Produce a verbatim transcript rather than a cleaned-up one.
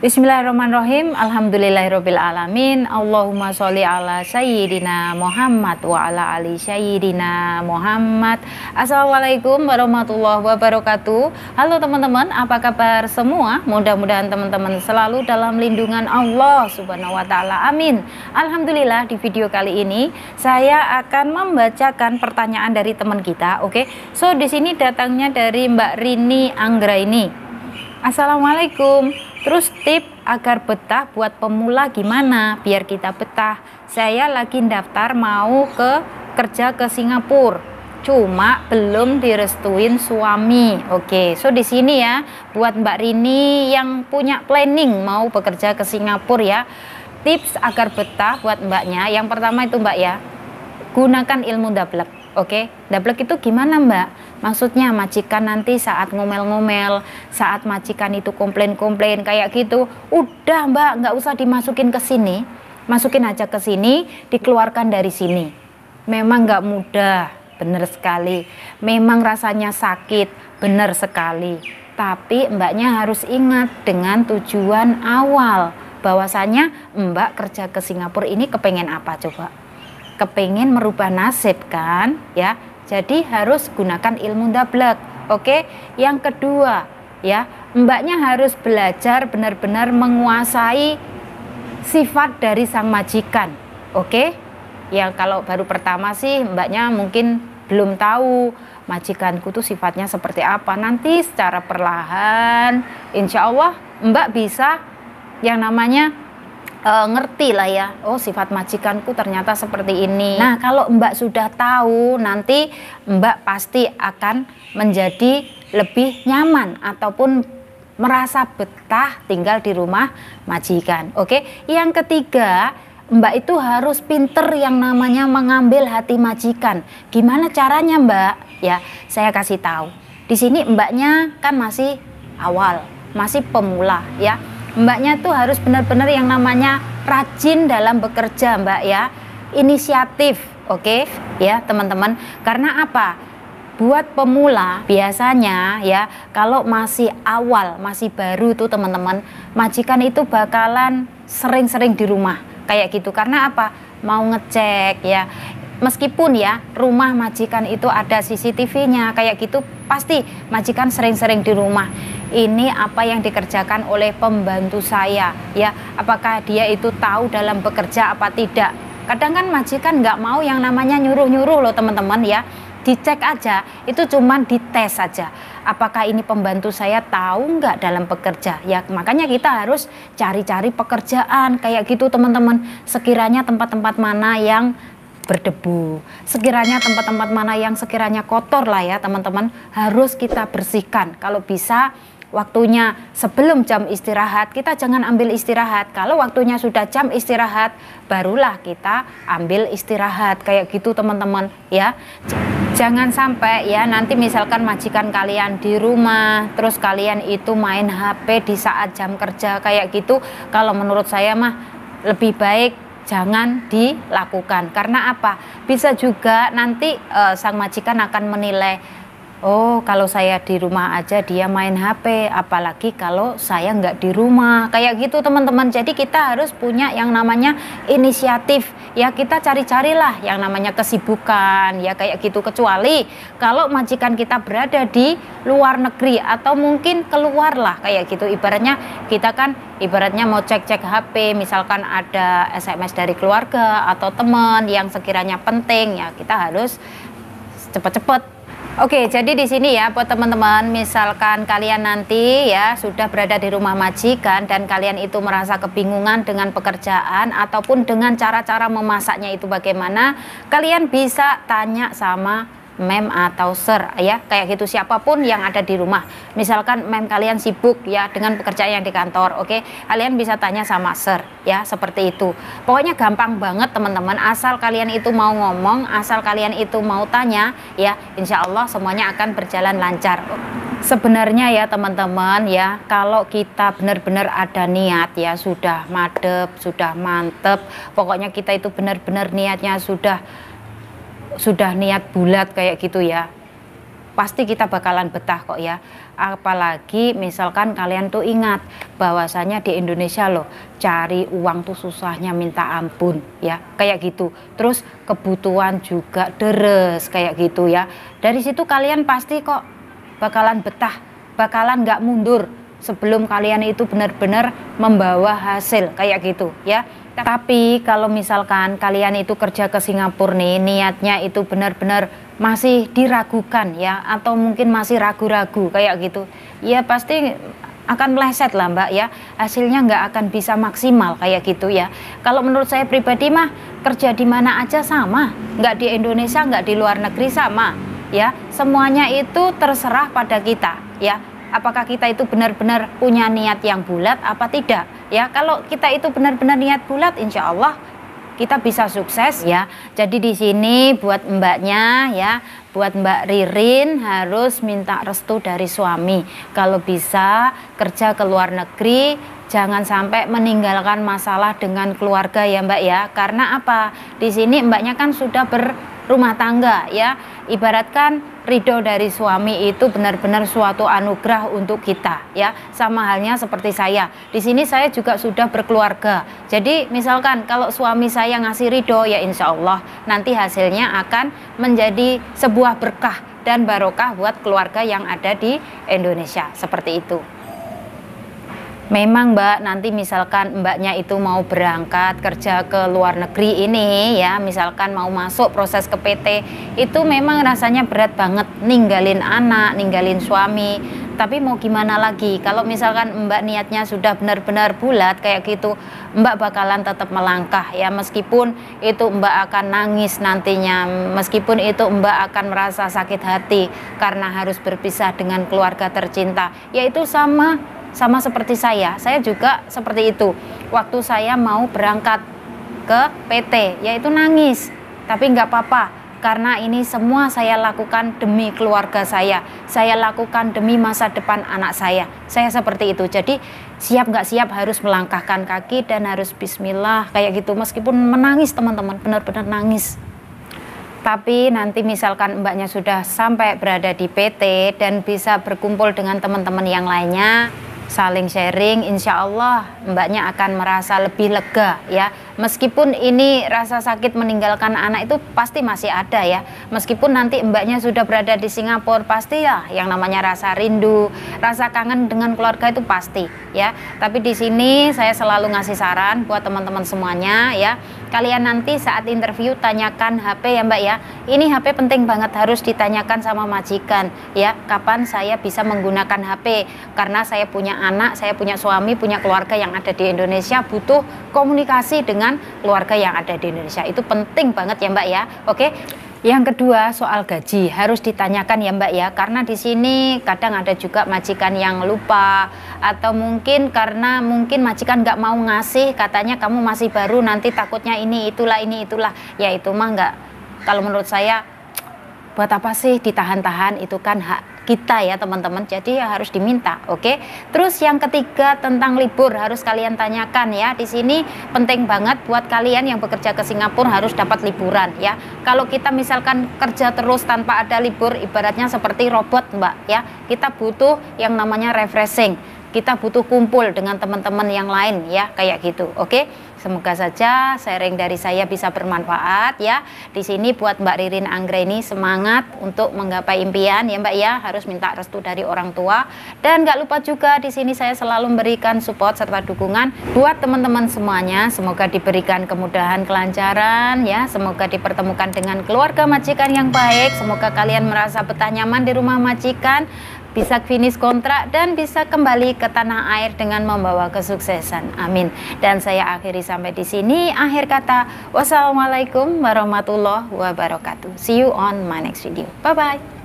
Bismillahirrahmanirrahim. Alhamdulillahirabbil alamin. Allahumma sholli ala sayyidina Muhammad wa ala ali sayyidina Muhammad. Assalamualaikum warahmatullahi wabarakatuh. Halo teman-teman, apa kabar semua? Mudah-mudahan teman-teman selalu dalam lindungan Allah Subhanahu wa taala. Amin. Alhamdulillah, di video kali ini saya akan membacakan pertanyaan dari teman kita. Oke. So di sini datangnya dari Mbak Rini Anggraini. Assalamualaikum. Terus tip agar betah buat pemula gimana biar kita betah? Saya lagi daftar mau ke kerja ke Singapura, cuma belum direstuin suami. Oke, so di sini ya buat Mbak Rini yang punya planning mau bekerja ke Singapura ya. Tips agar betah buat mbaknya, yang pertama itu mbak ya, gunakan ilmu dablek. Oke, dablek itu gimana mbak? Maksudnya majikan nanti saat ngomel-ngomel, saat majikan itu komplain-komplain kayak gitu, udah mbak nggak usah dimasukin ke sini, masukin aja ke sini, dikeluarkan dari sini. Memang nggak mudah, bener sekali. Memang rasanya sakit, bener sekali. Tapi mbaknya harus ingat dengan tujuan awal, bahwasanya mbak kerja ke Singapura ini kepengen apa coba? Kepengen merubah nasib kan ya, jadi harus gunakan ilmu dablek. Oke, yang kedua ya, mbaknya harus belajar benar-benar menguasai sifat dari sang majikan. Oke ya, kalau baru pertama sih mbaknya mungkin belum tahu majikanku tuh sifatnya seperti apa. Nanti secara perlahan insya Allah mbak bisa yang namanya Uh, ngerti lah ya, oh sifat majikanku ternyata seperti ini. Nah kalau mbak sudah tahu, nanti mbak pasti akan menjadi lebih nyaman ataupun merasa betah tinggal di rumah majikan. Oke, yang ketiga, mbak itu harus pinter yang namanya mengambil hati majikan. Gimana caranya mbak? Ya saya kasih tahu. Di sini mbaknya kan masih awal, masih pemula ya. Mbaknya tuh harus benar-benar yang namanya rajin dalam bekerja mbak ya, inisiatif. Oke ya teman-teman, karena apa? Buat pemula biasanya ya, kalau masih awal, masih baru tuh teman-teman, majikan itu bakalan sering-sering di rumah kayak gitu. Karena apa? Mau ngecek ya, meskipun ya rumah majikan itu ada C C T V-nya kayak gitu, pasti majikan sering-sering di rumah. Ini apa yang dikerjakan oleh pembantu saya ya, apakah dia itu tahu dalam bekerja apa tidak. Kadang kan majikan nggak mau yang namanya nyuruh-nyuruh loh teman-teman ya, dicek aja, itu cuman dites saja apakah ini pembantu saya tahu nggak dalam bekerja ya. Makanya kita harus cari-cari pekerjaan kayak gitu teman-teman, sekiranya tempat-tempat mana yang berdebu, sekiranya tempat-tempat mana yang sekiranya kotor lah ya teman-teman, harus kita bersihkan. Kalau bisa waktunya sebelum jam istirahat, kita jangan ambil istirahat. Kalau waktunya sudah jam istirahat, barulah kita ambil istirahat kayak gitu teman-teman ya. Jangan sampai ya nanti misalkan majikan kalian di rumah, terus kalian itu main H P di saat jam kerja kayak gitu. Kalau menurut saya mah lebih baik jangan dilakukan. Karena apa? Bisa juga nanti uh, sang majikan akan menilai, oh kalau saya di rumah aja dia main H P, apalagi kalau saya nggak di rumah kayak gitu teman-teman. Jadi kita harus punya yang namanya inisiatif ya, kita cari-carilah yang namanya kesibukan ya kayak gitu. Kecuali kalau majikan kita berada di luar negeri atau mungkin keluar lah kayak gitu, ibaratnya kita kan ibaratnya mau cek-cek H P, misalkan ada S M S dari keluarga atau teman yang sekiranya penting ya, kita harus cepet-cepet. Oke, jadi di sini ya buat teman-teman, misalkan kalian nanti ya sudah berada di rumah majikan dan kalian itu merasa kebingungan dengan pekerjaan ataupun dengan cara-cara memasaknya itu bagaimana, kalian bisa tanya sama mem atau sir ya, kayak gitu, siapapun yang ada di rumah. Misalkan mem kalian sibuk ya dengan pekerjaan yang di kantor, oke, kalian bisa tanya sama sir ya, seperti itu. Pokoknya gampang banget teman-teman, asal kalian itu mau ngomong, asal kalian itu mau tanya ya, insya Allah semuanya akan berjalan lancar. Sebenarnya ya teman-teman ya, kalau kita benar-benar ada niat ya, sudah madep, sudah mantep, pokoknya kita itu benar-benar niatnya sudah sudah niat bulat kayak gitu ya, pasti kita bakalan betah kok ya. Apalagi misalkan kalian tuh ingat bahwasanya di Indonesia loh cari uang tuh susahnya minta ampun ya, kayak gitu. Terus kebutuhan juga deres kayak gitu ya. Dari situ kalian pasti kok bakalan betah, bakalan nggak mundur sebelum kalian itu benar-benar membawa hasil kayak gitu ya. Tapi kalau misalkan kalian itu kerja ke Singapura nih, niatnya itu benar-benar masih diragukan ya, atau mungkin masih ragu-ragu kayak gitu, ya pasti akan meleset lah mbak ya, hasilnya nggak akan bisa maksimal kayak gitu ya. Kalau menurut saya pribadi mah kerja di mana aja sama, nggak di Indonesia nggak di luar negeri sama ya, semuanya itu terserah pada kita ya. Apakah kita itu benar-benar punya niat yang bulat apa tidak ya. Kalau kita itu benar-benar niat bulat, insya Allah kita bisa sukses ya. Jadi di sini buat mbaknya ya, buat Mbak Ririn harus minta restu dari suami. Kalau bisa kerja ke luar negeri, jangan sampai meninggalkan masalah dengan keluarga ya mbak ya. Karena apa? Di sini mbaknya kan sudah berumah tangga ya. Ibaratkan ridho dari suami itu benar-benar suatu anugerah untuk kita ya. Sama halnya seperti saya. Di sini saya juga sudah berkeluarga. Jadi misalkan kalau suami saya ngasih ridho ya insya Allah nanti hasilnya akan menjadi sebuah berkah dan barokah buat keluarga yang ada di Indonesia. Seperti itu. Memang mbak, nanti misalkan mbaknya itu mau berangkat kerja ke luar negeri ini ya, misalkan mau masuk proses ke P T, itu memang rasanya berat banget, ninggalin anak, ninggalin suami. Tapi mau gimana lagi, kalau misalkan mbak niatnya sudah benar-benar bulat kayak gitu, mbak bakalan tetap melangkah ya, meskipun itu mbak akan nangis nantinya, meskipun itu mbak akan merasa sakit hati karena harus berpisah dengan keluarga tercinta, yaitu sama sama seperti saya. Saya juga seperti itu. Waktu saya mau berangkat ke P T, yaitu nangis, tapi nggak apa-apa, karena ini semua saya lakukan demi keluarga saya, saya lakukan demi masa depan anak saya. Saya seperti itu. Jadi siap nggak siap harus melangkahkan kaki dan harus bismillah kayak gitu, meskipun menangis teman-teman, benar-benar nangis. Tapi nanti misalkan mbaknya sudah sampai berada di P T dan bisa berkumpul dengan teman-teman yang lainnya, saling sharing, insya Allah mbaknya akan merasa lebih lega ya. Meskipun ini rasa sakit meninggalkan anak itu pasti masih ada ya. Meskipun nanti mbaknya sudah berada di Singapura, pasti ya yang namanya rasa rindu, rasa kangen dengan keluarga itu pasti ya. Tapi di sini saya selalu ngasih saran buat teman-teman semuanya ya. Kalian nanti saat interview tanyakan H P ya mbak ya. Ini H P penting banget, harus ditanyakan sama majikan ya. Kapan saya bisa menggunakan H P? Karena saya punya anak, saya punya suami, punya keluarga yang ada di Indonesia, butuh komunikasi dengan keluarga yang ada di Indonesia. Itu penting banget ya mbak ya. Oke. Yang kedua, soal gaji harus ditanyakan ya mbak ya, karena di sini kadang ada juga majikan yang lupa, atau mungkin karena mungkin majikan nggak mau ngasih, katanya kamu masih baru, nanti takutnya ini itulah ini itulah. Ya itu mah nggak, kalau menurut saya buat apa sih ditahan-tahan, itu kan hak kita ya teman-teman, jadi ya harus diminta. Oke. Terus yang ketiga tentang libur harus kalian tanyakan ya. Di sini penting banget buat kalian yang bekerja ke Singapura harus dapat liburan ya. Kalau kita misalkan kerja terus tanpa ada libur, ibaratnya seperti robot mbak ya. Kita butuh yang namanya refreshing, kita butuh kumpul dengan teman-teman yang lain ya, kayak gitu. Oke. Semoga saja sharing dari saya bisa bermanfaat ya. Di sini buat Mbak Ririn Anggreni semangat untuk menggapai impian ya Mbak ya, harus minta restu dari orang tua. Dan nggak lupa juga di sini saya selalu memberikan support serta dukungan buat teman-teman semuanya. Semoga diberikan kemudahan, kelancaran ya. Semoga dipertemukan dengan keluarga majikan yang baik. Semoga kalian merasa betah nyaman di rumah majikan, bisa finish kontrak dan bisa kembali ke tanah air dengan membawa kesuksesan. Amin. Dan saya akhiri sampai di sini. Akhir kata, wassalamualaikum warahmatullahi wabarakatuh. See you on my next video. Bye bye.